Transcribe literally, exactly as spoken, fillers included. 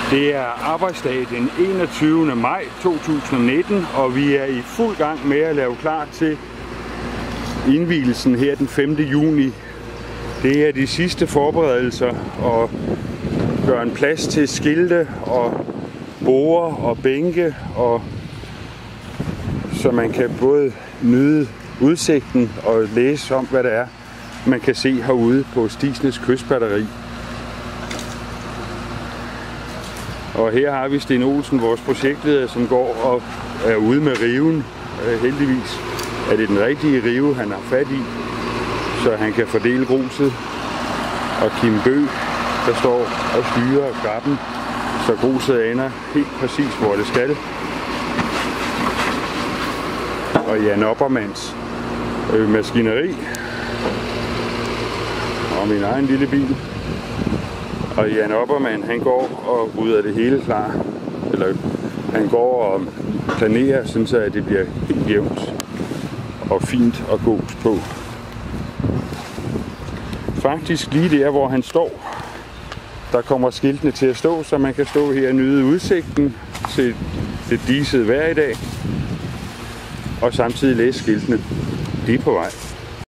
Det er arbejdsdag den enogtyvende maj to tusind nitten, og vi er i fuld gang med at lave klar til indvielsen her den femte juni. Det er de sidste forberedelser og gøre en plads til skilte og borde og bænke, og så man kan både nyde udsigten og læse om, hvad det er, man kan se herude på Stigsnæs Kystbatteri. Og her har vi Sten Olsen, vores projektleder, som går og er ude med riven. Heldigvis er det den rigtige rive, han har fat i, så han kan fordele gruset. Og Kim Bø, der står og styrer grappen, så gruset ender helt præcis, hvor det skal. Og Jan Oppermanns øh, maskineri. Og min egen lille bil. Og Jan Oppermann, han går og rydder det hele klar. Eller han går og planerer, sådan så at det bliver helt jævnt og fint at gå på. Faktisk lige der, hvor han står, der kommer skiltene til at stå, så man kan stå her og nyde udsigten til det disede vejr i dag. Og samtidig læse skiltene. De er på vej.